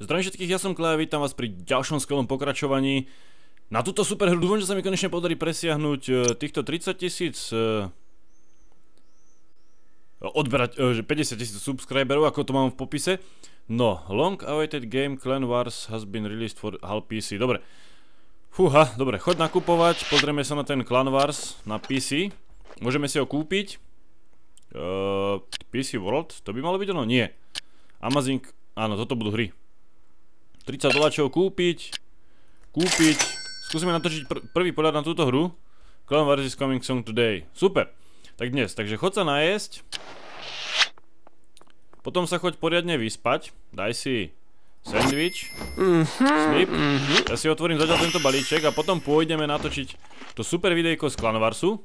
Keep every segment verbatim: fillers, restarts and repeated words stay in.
Zdravím všetkých, ja som Klea, vítam vás pri ďalšom skvelom pokračovaní na túto super hru. Dúfam, že sa mi konečne podarí presiahnuť týchto tridsať tisíc odberať, päťdesiat tisíc subscriberov, ako to mám v popise. No, long awaited game Clan Wars has been released for H A L P C. Dobre. Fúha, dobre, choď nakupovať, pozrieme sa na ten Clan Wars na P C. Môžeme si ho kúpiť. Uh, P C World, to by malo byť ono? Nie. Amazing, áno, toto budú hry. tridsať doláčov kúpiť. Kúpiť. Skúsime natočiť pr prvý pohľad na túto hru. Clan Wars is coming soon today. Super. Tak dnes, takže chod sa najesť. Potom sa choď poriadne vyspať. Daj si sandwich. Sleep. Ja si otvorím zatiaľ tento balíček a potom pôjdeme natočiť to super videjko z Clan Warsu.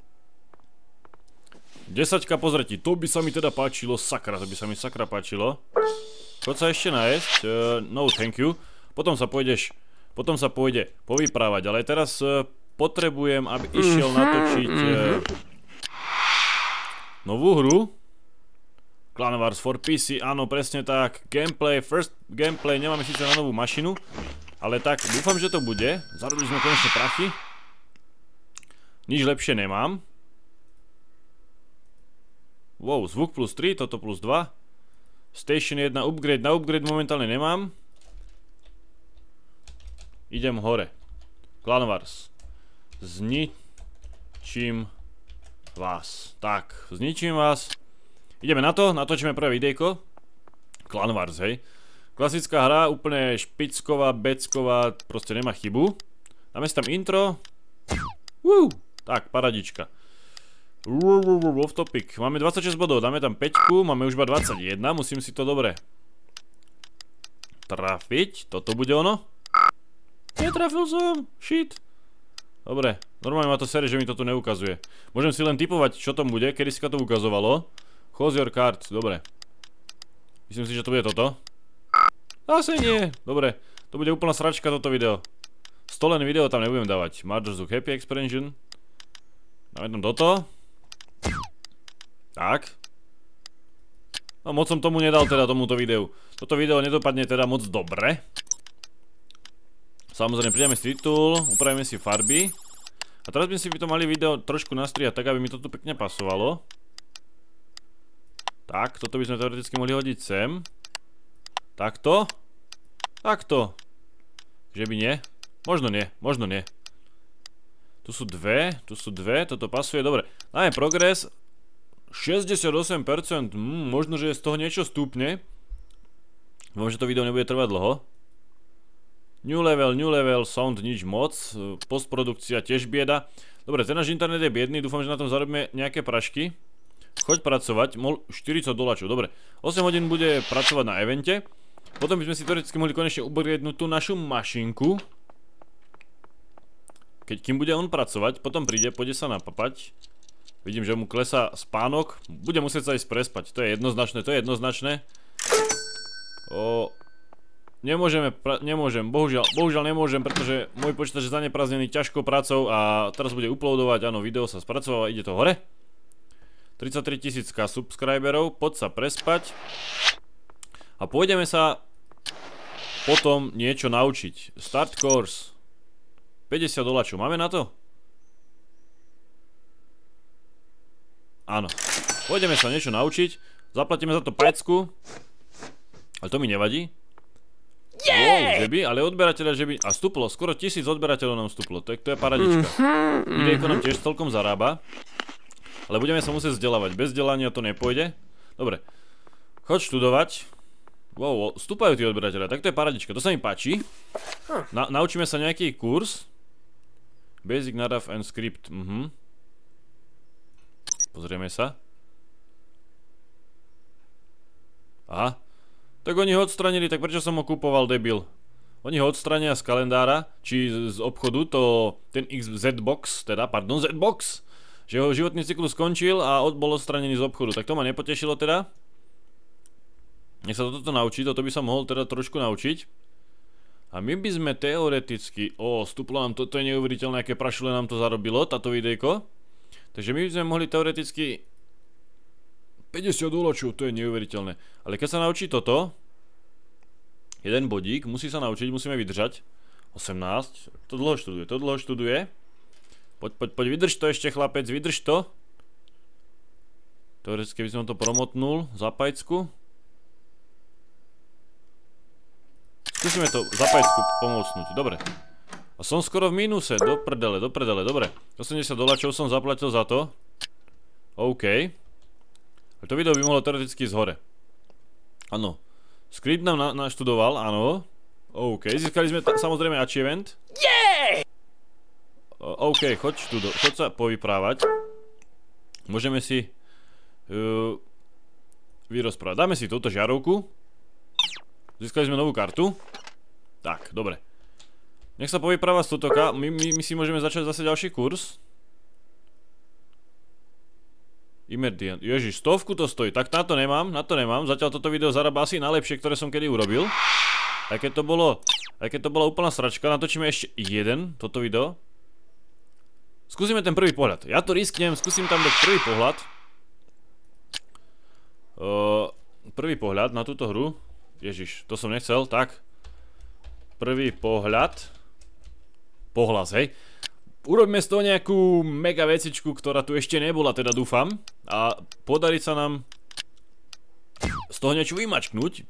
desaťka pozretí, to by sa mi teda páčilo, sakra, to by sa mi sakra páčilo. Choď sa ešte najesť, uh, no thank you. Potom sa pôjdeš, potom sa pôjde povyprávať, ale teraz uh, potrebujem, aby išiel natočiť uh, novú hru. Clan Wars for P C, áno, presne tak. Gameplay, first gameplay, nemáme síce na novú mašinu, ale tak, dúfam, že to bude. Zarobili sme konečne prachy. Nič lepšie nemám. Wow, zvuk plus tri, toto plus dva. Station jeden, upgrade, na upgrade momentálne nemám. Idem hore. Clan Wars. Zničím vás. Tak, zničím vás. Ideme na to, natočíme prvé videjko. Clan Wars, hej. Klasická hra, úplne špicková, becková, proste nemá chybu. Dáme si tam intro. Woo, tak, paradička. Off topic. Máme dvadsaťšesť bodov, dáme tam päťku, máme už iba dvadsaťjeden, musím si to dobre trafiť. Toto bude ono? Netrafil som, shit. Dobre, normálne ma to sere, že mi to tu neukazuje. Môžem si len typovať, čo to bude, kedy si to ukazovalo. Choose your card, dobre. Myslím si, že to bude toto. Asi nie, dobre. To bude úplná sračka toto video. Stolen video tam nebudem dávať. Margerzuk Happy Expansion. Dáme tam toto. Tak. No moc som tomu nedal teda tomuto videu. Toto video nedopadne teda moc dobre. Samozrejme prideme si titul, upravíme si farby. A teraz by si by to mali video trošku nastriať tak, aby mi to tu pekne pasovalo. Tak, toto by sme teoreticky mohli hodiť sem. Takto. Takto. Že by nie? Možno nie, možno nie. Tu sú dve, tu sú dve, toto pasuje, dobre. Dáme progres. šesťdesiatosem percent, mm, možno, že z toho niečo stúpne. Dúfam, že to video nebude trvať dlho. New level, new level, sound nič moc. Postprodukcia tiež bieda. Dobre, ten náš internet je biedný, dúfam, že na tom zarobíme nejaké prašky. Choď pracovať, mol štyridsať doláčov, dobre. osem hodín bude pracovať na evente. Potom by sme si teoreticky mohli konečne upgradenúť tú našu mašinku. Keď kým bude on pracovať, potom príde, pôjde sa napapať. Vidím, že mu klesá spánok. Bude musieť sa ísť prespať. To je jednoznačné, to je jednoznačné. O... Nemôžeme, nemôžem, bohužiaľ, bohužiaľ nemôžem, pretože môj počítač je zaneprázdnený ťažkou prácou a teraz bude uploadovať, áno, video sa spracováva, ide to hore. tridsaťtri tisíc subscriberov, poď sa prespať. A pôjdeme sa potom niečo naučiť. Start course. päťdesiat doláčov, máme na to? Áno. Pôjdeme sa niečo naučiť. Zaplatíme za to pecku. Ale to mi nevadí. Wow, že by, ale odberateľa, že by... A stúplo, skoro tisíc odberateľov nám stúplo. To je, to je paradička. Videjko nám tiež celkom zarába. Ale budeme sa musieť vzdelávať. Bez vzdelania to nepôjde. Dobre. Choď študovať. Wow, stúpajú tí odberateľia. Tak to je paradička. To sa mi páči. Na, naučíme sa nejaký kurz. Basic, Narav and Script. Mhm. Pozrieme sa. Aha. Tak oni ho odstranili, tak prečo som ho kúpoval, debil? Oni ho odstrania z kalendára, či z, z obchodu, to ten Z-Box, teda, pardon, Z-Box, že jeho životný cyklus skončil a od, bol odstranený z obchodu. Tak to ma nepotešilo teda. Nech sa toto naučiť, toto by sa mohol teda trošku naučiť. A my by sme teoreticky, o, stúplo nám to, to je neuveriteľné, aké prašule nám to zarobilo, táto videjko. Takže my by sme mohli teoreticky päťdesiat doláčov, to je neuveriteľné. Ale keď sa naučí toto, Jeden bodík, musí sa naučiť, musíme vydržať. osemnásť, to dlho študuje, to dlho študuje. Poď, poď, poď, vydrž to ešte chlapec, vydrž to. Teoreticky by som to promotnul za pajcku. Skúsime to za pajcku pomôcnuť, dobre. A som skoro v mínuse, do prdele, do prdele, dobre. osemdesiat doláčov som zaplatil za to. OK. A to video by mohlo teoreticky ísť hore. Áno. Script nám na naštudoval, áno. OK, získali sme samozrejme achievement. Yeah! OK, choď, študo choď sa povyprávať. Môžeme si uh, vyrozprávať. Dáme si túto žiarovku. Získali sme novú kartu. Tak, dobre. Nech sa povypráva z tutoka. My, my, my si môžeme začať zase ďalší kurz. Imerdian. Ježiš, stovku to stojí. Tak na to nemám, na to nemám. Zatiaľ toto video zarába asi najlepšie, ktoré som kedy urobil. Aj keď to bolo, aj keď to bola úplná sračka, natočíme ešte jeden, toto video. Skúsime ten prvý pohľad. Ja to risknem, skúsim tam dať prvý pohľad. Uh, prvý pohľad na túto hru. Ježiš, to som nechcel, tak. Prvý pohľad. Pohľas, hej. Urobíme z toho nejakú mega vecičku, ktorá tu ešte nebola, teda dúfam. A podarí sa nám z toho niečo vymačknúť.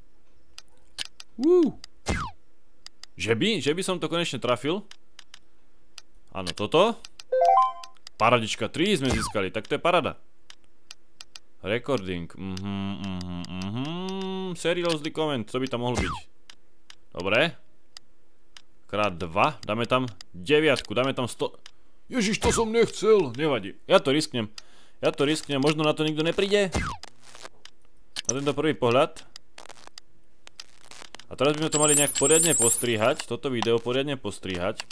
Uuu. Že by? Že by som to konečne trafil? Áno, toto. Paradička tri sme získali, tak to je parada. Recording. Mhm, mhm, mhm. Seriously comment, co by tam mohlo byť? Dobre. Krát dva, dáme tam deviatku, dáme tam sto... Ježiš, to som nechcel, nevadí. Ja to risknem. Ja to risknem, možno na to nikto nepríde. Na tento prvý pohľad. A teraz by sme to mali nejak poriadne postrihať, toto video poriadne postrihať.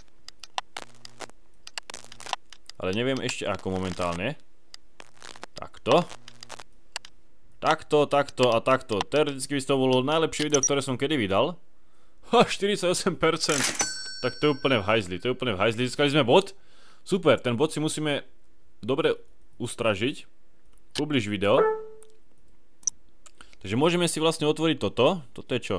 Ale neviem ešte ako momentálne. Takto. Takto, takto a takto. Teoreticky by to bolo najlepšie video, ktoré som kedy vydal. Ha, štyridsaťosem percent. Tak to je úplne v hajzli, to je úplne v hajzli. Získali sme bod. Super, ten bod si musíme dobre ustražiť. Publish video. Takže môžeme si vlastne otvoriť toto. Toto je čo?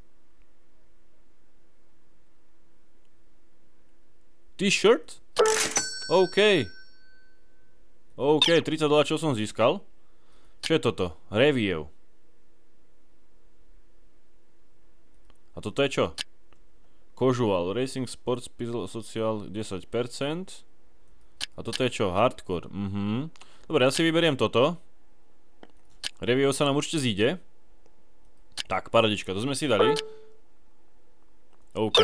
T-shirt? OK. OK, tridsať doláčov som získal. Čo je toto? Review. A toto je čo? Casual, Racing, Sports, Puzzle, Social, desať percent. A toto je čo? Hardcore. Mhm. Dobre, ja si vyberiem toto. Review sa nám určite zíde. Tak, paradička, to sme si dali. OK.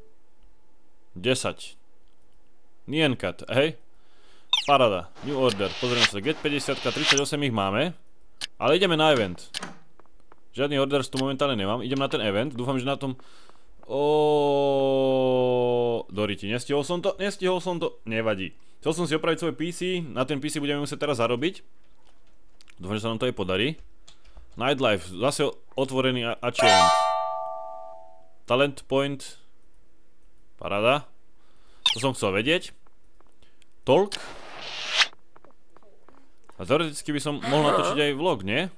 desať. Nienkat, hej. Parada, New Order, pozrieme sa, Get päťdesiat, tridsaťosem ich máme. Ale ideme na event. Žiadny orders tu momentálne nemám, idem na ten event, dúfam, že na tom... Oooo... Doriti, nestihol som to, nestihol som to, nevadí. Chcel som si opraviť svoj pé cé, na ten pé cé budeme musieť teraz zarobiť. Dúfam, že sa nám to aj podarí. Nightlife, zase otvorený achievement. Talent point. Parada. To som chcel vedieť. Talk. A teoreticky by som mohol natočiť aj vlog, nie?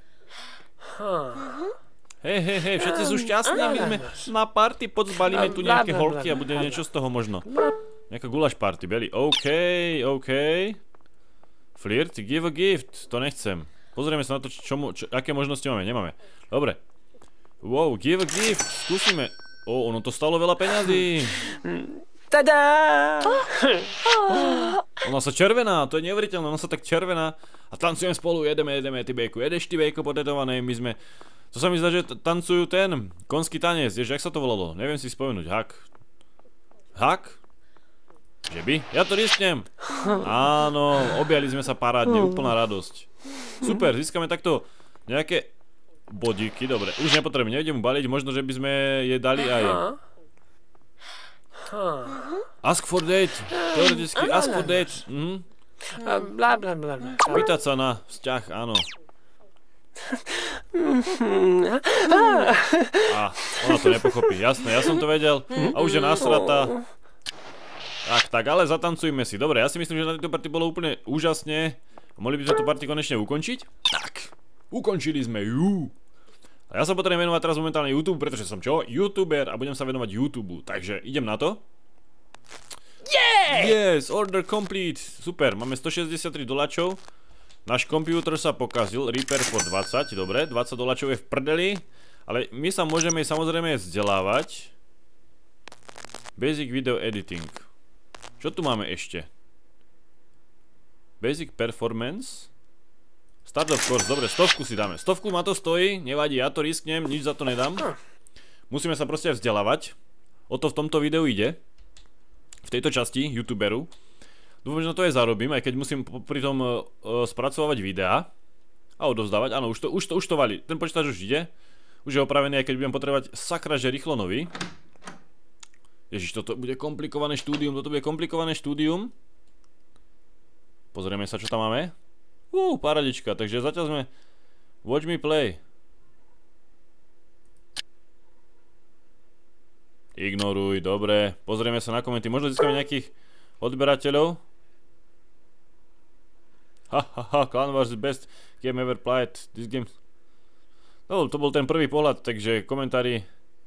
Hej, hej, hej, všetci sú šťastní, my sme na party, poď zbalíme tu nejaké holky a bude niečo z toho možno. Nejaká gulaš party, Belly, OK, OK. Flirt, give a gift, to nechcem. Pozrieme sa na to, čo, čo, aké možnosti máme, nemáme. Dobre. Wow, give a gift, skúsime. O, ono to stalo veľa peňazí. Tada! Ona sa červená, to je neuveriteľné, ona sa tak červená. A tancujeme spolu, jedeme, jedeme, ty bejku, jedeš ty bejko potetované, my sme... To sa mi zdá, že tancujú ten konský tanec, vieš, jak sa to volalo? Neviem si spomenúť, hak. Hak? Že by? Ja to risknem. Áno, objali sme sa parádne, úplná radosť. Super, získame takto nejaké bodíky, dobre, už nepotrebujem, nevedem mu baliť, možno, že by sme je dali aj... Ask for date, teoreticky ask for date, mhm. Pýtať sa na vzťah, áno. A, ona to nepochopí, jasné, ja som to vedel. A už je nasratá. Tak, tak, ale zatancujme si. Dobre, ja si myslím, že na tejto party bolo úplne úžasne. Mohli by sme tú party konečne ukončiť? Tak, ukončili sme ju. A ja sa potrebujem venovať teraz momentálne YouTube, pretože som čo? YouTuber a budem sa venovať YouTube. Takže idem na to. Yeah! Yes, order complete. Super, máme stošesťdesiattri doláčov. Náš počítač sa pokazil, repair for dvadsať, dobre, dvadsať doláčov je v prdeli. Ale my sa môžeme samozrejme vzdelávať. Basic video editing. Čo tu máme ešte? Basic performance. Start of course, dobre, stovku si dáme. Stovku ma to stojí, nevadí, ja to risknem, nič za to nedám. Musíme sa proste vzdelávať. O to v tomto videu ide. V tejto časti youtuberu. Dúfam, že na to aj zarobím, aj keď musím pri tom uh, spracovať videá. A odovzdávať, áno, už to, už to, už to valí. Ten počítač už ide. Už je opravený, aj keď budem potrebovať sakra, že rýchlo nový. Ježiš, toto bude komplikované štúdium, toto bude komplikované štúdium. Pozrieme sa, čo tam máme. Uuu, paradička, takže zatiaľ sme... Watch me play. Ignoruj, dobre. Pozrieme sa na komenty, možno získame nejakých odberateľov. Hahaha, Clan Wars is best game ever played. This game... No, to bol ten prvý pohľad, takže komentári...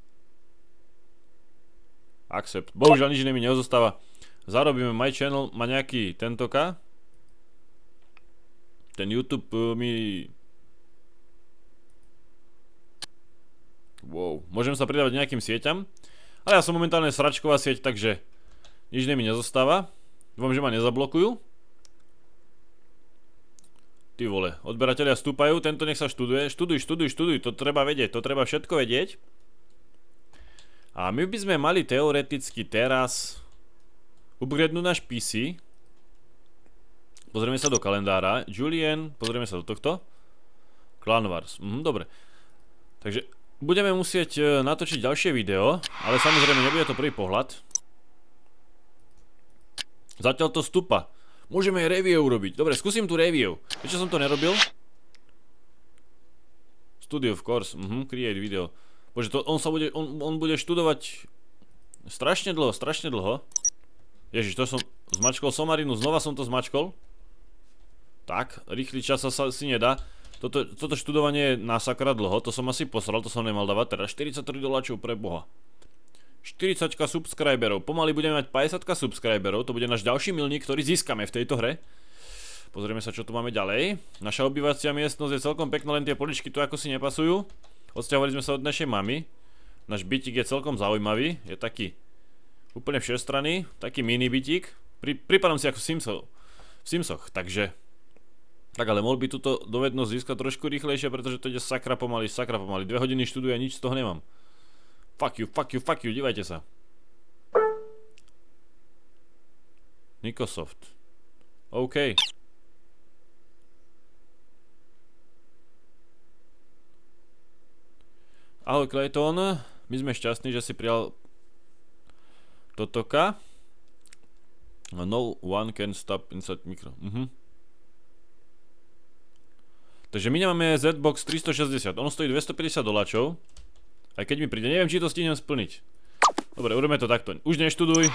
Accept. Bohužiaľ nič iné mi neozostáva. Zarobíme my channel, má nejaký tentoka. Ten YouTube uh, mi... Wow, môžem sa pridávať nejakým sieťam. Ale ja som momentálne sračková sieť, takže nič iné mi nezostáva. Dúfam, že ma nezablokujú. Ty vole, odberatelia stúpajú, tento nech sa študuje. Študuj, študuj, študuj, to treba vedieť, to treba všetko vedieť. A my by sme mali teoreticky teraz upgradenúť náš pé cé. Pozrieme sa do kalendára. Julian, pozrieme sa do tohto. Clan Wars, mhm, dobre. Takže budeme musieť natočiť ďalšie video, ale samozrejme nebude to prvý pohľad. Zatiaľ to stúpa. Môžeme aj review urobiť. Dobre, skúsim tu review. Prečo som to nerobil? Studio of course, mhm, create video. Bože, to on sa bude, on, on bude študovať strašne dlho, strašne dlho. Ježiš, to som zmačkol somarinu, znova som to zmačkol. Tak, rýchly čas sa si nedá. Toto, toto študovanie je na sakra dlho, to som asi posral, to som nemal dávať. Teda štyridsaťtri doláčov pre boha. štyridsať subscriberov, pomaly budeme mať päťdesiat subscriberov, to bude náš ďalší milník, ktorý získame v tejto hre. Pozrieme sa, čo tu máme ďalej. Naša obývacia miestnosť je celkom pekná, len tie poličky tu ako si nepasujú. Odsťahovali sme sa od našej mamy. Náš bytík je celkom zaujímavý, je taký úplne všestranný, taký mini bytík. Pri, pripadám si ako v Simsoch, v Simsoch, takže... Tak ale mohol by túto dovednosť získať trošku rýchlejšie, pretože to ide sakra pomaly, sakra pomaly. Dve hodiny študuje a nič z toho nemám. Fuck you, fuck you, fuck you, dívajte sa. Microsoft. OK. Ahoj Clayton, my sme šťastní, že si prijal totoka. No one can stop inside micro. Mhm. Takže my nemáme Z-Box tristošesťdesiat, on stojí dvestopäťdesiat doláčov. Aj keď mi príde, neviem, či to stihnem splniť. Dobre, urobíme to takto. Už neštuduj.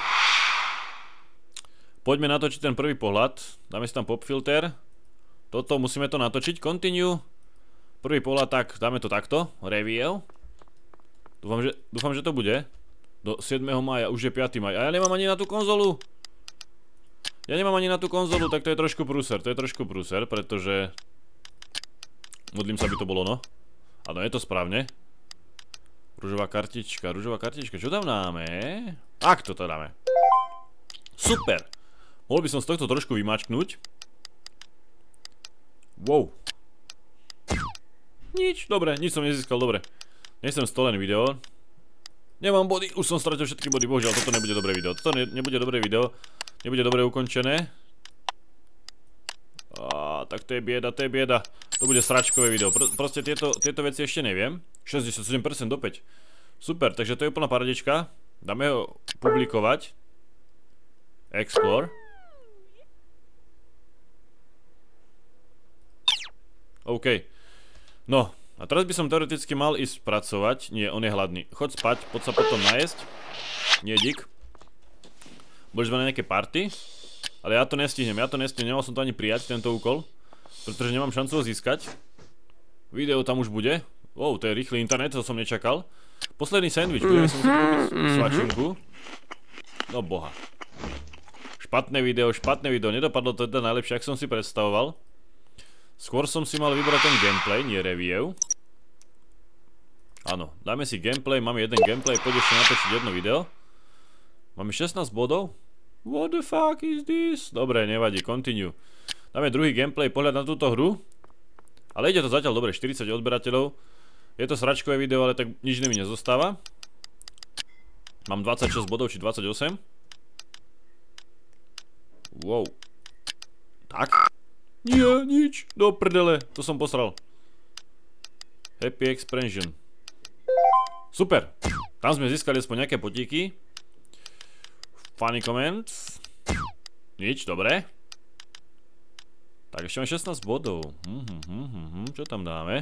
Poďme natočiť ten prvý pohľad. Dáme si tam pop filter. Toto, musíme to natočiť. Continue. Prvý pohľad, tak dáme to takto. Review. Dúfam, že, dúfam, že to bude. Do siedmeho mája, už je piaty maj. A ja nemám ani na tú konzolu. Ja nemám ani na tú konzolu, tak to je trošku prúser. To je trošku prúser, pretože... Modlím sa, by to bolo, no. Áno, je to správne. Ružová kartička, ružová kartička. Čo tam dáme? Tak, toto dáme. Super. Mohol by som z tohto trošku vymačknúť. Wow. Nič, dobre, nič som nezískal, dobre. Nechcem stolený video. Nemám body, už som stratil všetky body, bohužiaľ, toto nebude dobré video. Toto ne, nebude dobré video. Nebude dobre ukončené. Á, tak to je bieda, to je bieda. To bude sračkové video. Pr proste tieto, tieto veci ešte neviem. šesťdesiatsedem percent opäť. Super, takže to je úplná paradička. Dáme ho publikovať. Explore. OK. No, a teraz by som teoreticky mal ísť pracovať. Nie, on je hladný. Choď spať, poď sa potom najesť. Nie, dík. Budeš mať na nejaké party. Ale ja to nestihnem, ja to nestihnem. Nemal som to ani prijať, tento úkol. Pretože nemám šancu ho získať. Video tam už bude. Wow, to je rýchly internet, to som nečakal. Posledný sandwich, budeme si musieť kúpiť svačinku. No boha. Špatné video, špatné video, nedopadlo to teda najlepšie, ak som si predstavoval. Skôr som si mal vybrať ten gameplay, nie review. Áno, dáme si gameplay, máme jeden gameplay, poď ešte natočiť jedno video. Máme šestnásť bodov? What the fuck is this? Dobre, nevadí, continue. Dáme druhý gameplay, pohľad na túto hru. Ale ide to zatiaľ dobre, štyridsať odberateľov. Je to sračkové video, ale tak nič mi nezostáva. Mám dvadsaťšesť bodov, či dvadsaťosem. Wow. Tak. Nie, nič. Do prdele, to som posral. Happy expansion. Super. Tam sme získali aspoň nejaké potíky. Funny comments. Nič, dobre. Tak ešte mám šestnásť bodov. Hm, hm, hm, hm, hm. Čo tam dáme?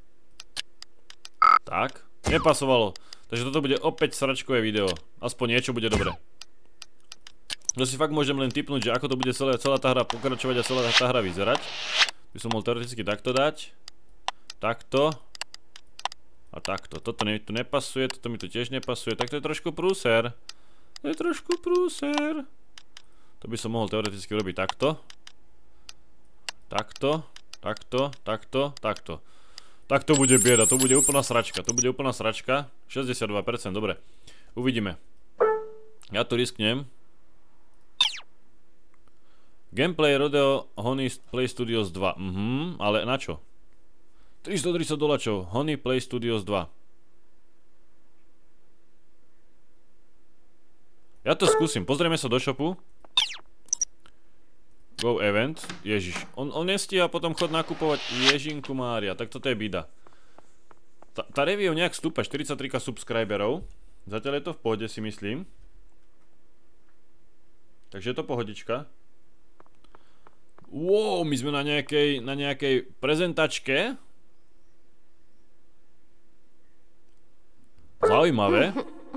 Tak, nepasovalo. Takže toto bude opäť sračkové video. Aspoň niečo bude dobre. No si fakt môžem len tipnúť, že ako to bude celá, celá tá hra pokračovať a celá tá hra vyzerať. By som mohol teoreticky takto dať. Takto. A takto. Toto mi tu nepasuje, toto mi tu tiež nepasuje. Tak to je trošku prúser. To je trošku prúser. To by som mohol teoreticky robiť takto. Takto. Takto. Takto. Takto. Tak to bude bieda, to bude úplná sračka, to bude úplná sračka. šesťdesiatdva percent, dobre. Uvidíme. Ja to risknem. Gameplay Rodeo Honey Play Studios dva. Mhm, ale na čo? tristotridsať doláčov, Honey Play Studios dva. Ja to skúsim, pozrieme sa do shopu. Go event, ježiš, on, on nestíha potom chod nakupovať, Ježinku Mária, tak toto je bída. Tá, tá review nejak stúpa, štyridsaťtri tisíc subscriberov, zatiaľ je to v pohode si myslím. Takže je to pohodička. Wow, my sme na nejakej, na nejakej prezentačke. Zaujímavé.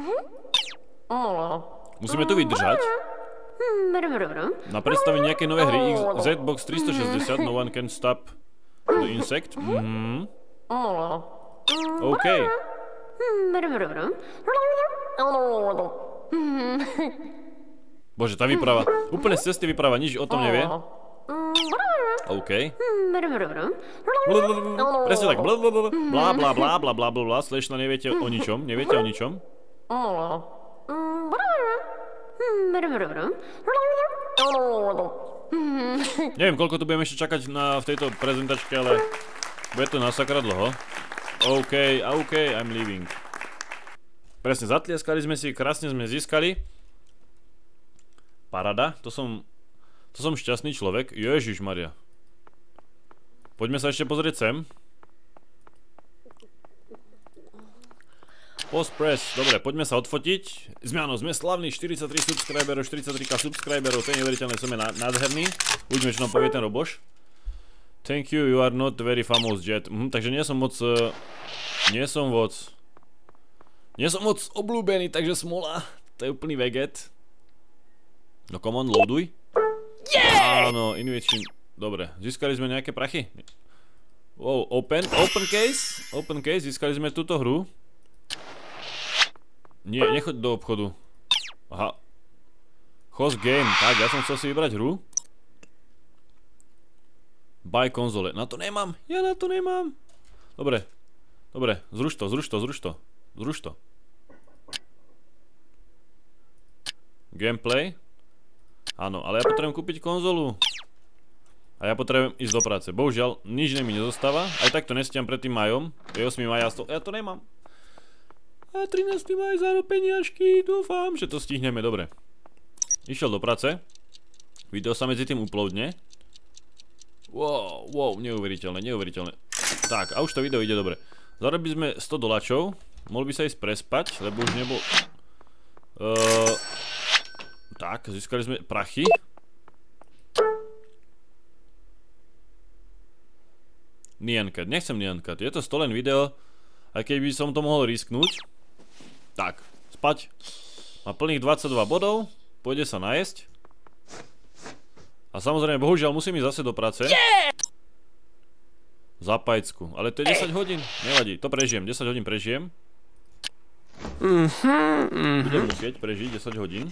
Musíme tu vydržať. Na predstavení nejakej novej hry Z-Box tristošesťdesiat, no one can stop the insect. Mhm. OK. Bože, tá výprava. Úplne z cesty výprava, nič o tom nevie. OK. Presne tak. Blá, blá, blá, blá, blá, blá, slečna, neviete o ničom, neviete o ničom. Neviem, koľko tu budeme ešte čakať na, v tejto prezentačke, ale bude to nasakra dlho. OK, OK, I'm leaving. Presne, zatlieskali sme si, krásne sme získali. Parada, to som, to som šťastný človek. Ježišmaria. Poďme sa ešte pozrieť sem. Postpress, dobre, poďme sa odfotiť. Sme áno, sme slavní, štyridsaťtri subscriberov, štyridsaťtri tisíc subscriberov, to je neveriteľné, som je nádherný. Uvidíme, čo nám povie ten Roboš. Thank you, you are not very famous yet. Mhm, takže nie som moc... Uh, nie som moc... Nie som moc obľúbený, takže smola. To je úplný veget. No come on, loaduj. Yeah! Áno, invitation. Dobre, získali sme nejaké prachy. Wow, open, open case. Open case, získali sme túto hru. Nie, nechoď do obchodu. Aha. Host game, tak, ja som chcel si vybrať hru. Buy konzole, na to nemám, ja na to nemám. Dobre, dobre, zruš to, zruš to, zruš to. Zruš to. Gameplay. Áno, ale ja potrebujem kúpiť konzolu. A ja potrebujem ísť do práce. Bohužiaľ, nič mi nezostáva. Aj tak to nestiam pred tým majom. Je ôsmeho mája, ja to nemám. A trinásteho maj za peniažky, dúfam, že to stihneme, dobre. Išiel do práce. Video sa medzi tým uploadne. Wow, wow, neuveriteľné, neuveriteľné. Tak, a už to video ide dobre. Zarobili sme sto doláčov. Mohol by sa ísť prespať, lebo už nebol... Uh, tak, získali sme prachy. Niancat, nechcem Niancat, je to stolen video. Aj keď by som to mohol risknúť. Tak, spať. Má plných dvadsaťdva bodov. Pôjde sa najesť. A samozrejme, bohužiaľ musím ísť zase do práce. Za pajcku. Ale to je desať hodín. Nevadí, to prežijem. desať hodín prežijem. Budem musieť prežiť desať hodín.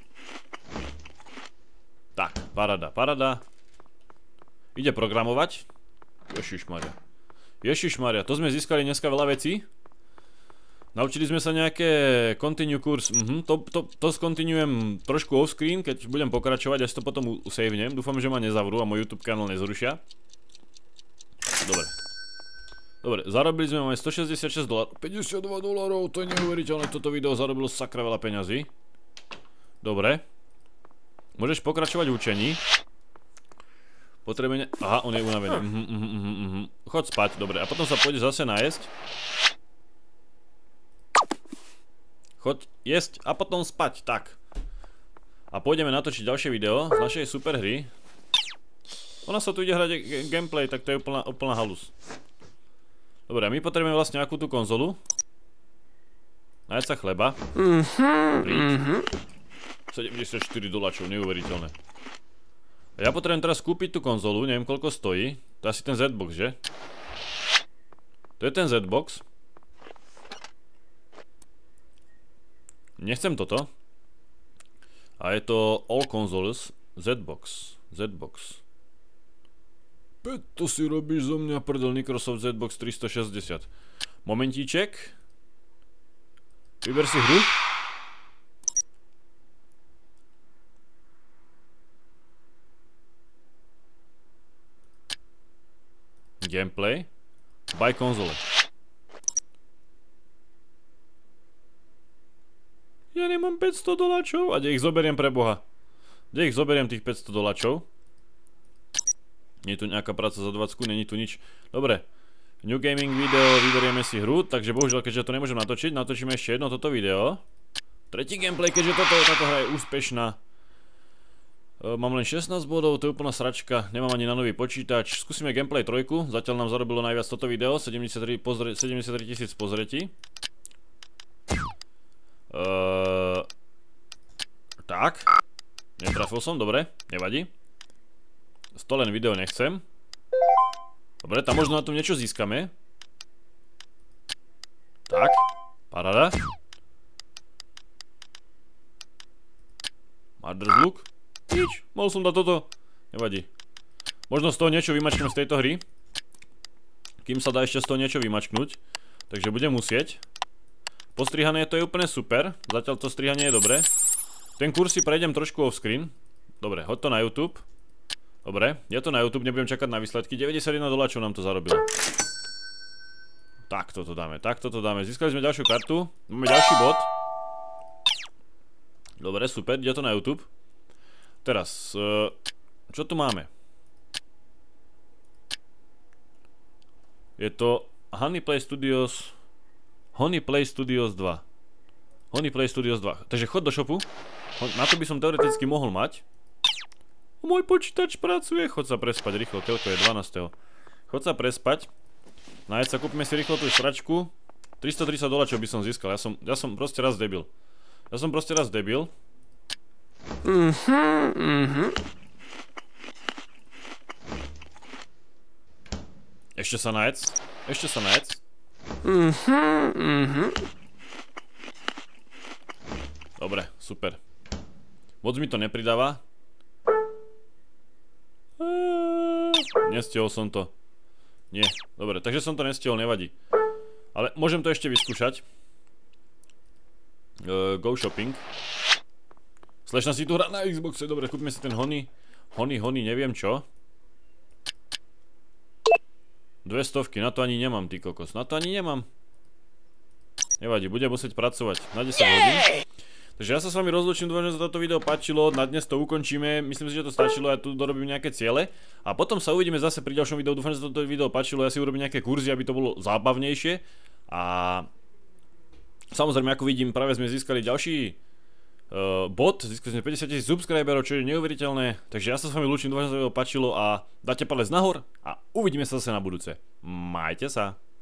Tak, parada, parada. Ide programovať. Ježišmaria. Ježišmaria, to sme získali dneska veľa vecí. Naučili sme sa nejaké continue kurs. Mhm, to, to, to skontinuujem trošku offscreen, keď budem pokračovať, až to potom usavnem. Dúfam, že ma nezavrú a môj YouTube kanál nezrušia. Dobre. Dobre, zarobili sme, máme stošesťdesiatšesť dolárov. päťdesiatdva dolárov, to je neuveriteľné, toto video zarobilo sakra veľa peňazí. Dobre. Môžeš pokračovať v učení. Potrebujeme... Aha, on je unavený. Mhm, mhm, mhm, mhm. Chod spať, dobre. A potom sa pôjde zase najesť. Chod jesť a potom spať, tak. A pôjdeme natočiť ďalšie video z našej super hry. Ona sa tu ide hrať gameplay, tak to je úplná, úplná halus. Dobre, a my potrebujeme vlastne akú tú konzolu. Nájsť sa chleba. Príď. sedemdesiatštyri doláčov, neuveriteľné. A ja potrebujem teraz kúpiť tú konzolu, neviem koľko stojí. To je asi ten Z-Box, že? To je ten Z-Box. Nechcem toto. A je to All Consoles Z-Box. Z-Box. Peť, to si robíš zo mňa prdel, Microsoft Z-Box tristošesťdesiat. Momentíček. Vyber si hru. Gameplay. Buy konzole. Ja nemám päťsto doláčov. A kde ich zoberiem pre boha? Kde ich zoberiem tých päťsto doláčov? Nie je tu nejaká práca za dvacku, není tu nič. Dobre. New gaming video, vyberieme si hru. Takže bohužiaľ, keďže to nemôžem natočiť, natočíme ešte jedno toto video. Tretí gameplay, keďže toto, táto hra je úspešná. Mám len šestnásť bodov, to je úplná sračka. Nemám ani na nový počítač. Skúsime gameplay trojku. Zatiaľ nám zarobilo najviac toto video. sedemdesiattri tisíc pozretí. Uh, tak. Netrafil som, dobre, nevadí. sto len video nechcem. Dobre, tam možno na tom niečo získame. Tak, paráda. Murder's Look. Nič, mohol som dať toto. Nevadí. Možno z toho niečo vymačknem z tejto hry. Kým sa dá ešte z toho niečo vymačknúť. Takže budem musieť. Postrihané to je úplne super. Zatiaľ to strihanie je dobré. Ten kurz si prejdem trošku offscreen. Dobre, hoď to na YouTube. Dobre, je to na YouTube, nebudem čakať na výsledky. deväťdesiatjeden doláčov nám to zarobilo. Tak toto dáme, tak toto dáme. Získali sme ďalšiu kartu. Máme ďalší bod. Dobre, super, ide to na YouTube. Teraz, čo tu máme? Je to Honeyplay Studios Honeyplay Studios dva. Honeyplay Studios dva. Takže chod do shopu. Na to by som teoreticky mohol mať. Môj počítač pracuje. Chod sa prespať rýchlo, keľko je dvanásteho Chod sa prespať. Nájsť sa, kúpime si rýchlo tú sračku. tristotridsať doláčov by som získal. Ja som, ja som proste raz debil. Ja som proste raz debil. Mhm, mhm. Ešte sa nájsť. Ešte sa nájsť. Mhm, mhm. Dobre, super. Moc mi to nepridáva. Nestihol som to. Nie, dobre, takže som to nestihol, nevadí. Ale môžem to ešte vyskúšať. uh, Go shopping. Slečna si tu hrá na Xboxe, dobre, kúpime si ten Honey. Honey, Honey, neviem čo. Dve stovky, na to ani nemám, ty kokos. Na to ani nemám. Nevadí, budem musieť pracovať na desať hodín. Takže ja sa s vami rozlučím, dúfam, že sa toto video páčilo. Na dnes to ukončíme, myslím si, že to stačilo. Ja tu dorobím nejaké ciele. A potom sa uvidíme zase pri ďalšom videu. Dúfam, že sa toto video páčilo. Ja si urobím nejaké kurzy, aby to bolo zábavnejšie. A samozrejme, ako vidím, práve sme získali ďalší uh, bod. Získali sme päťdesiat tisíc subscriberov, čo je neuveriteľné. Takže ja sa s vami lúčim, dúfam, že sa to video páčilo. A dáte palec nahor a uvidíme sa zase na budúce. Majte sa.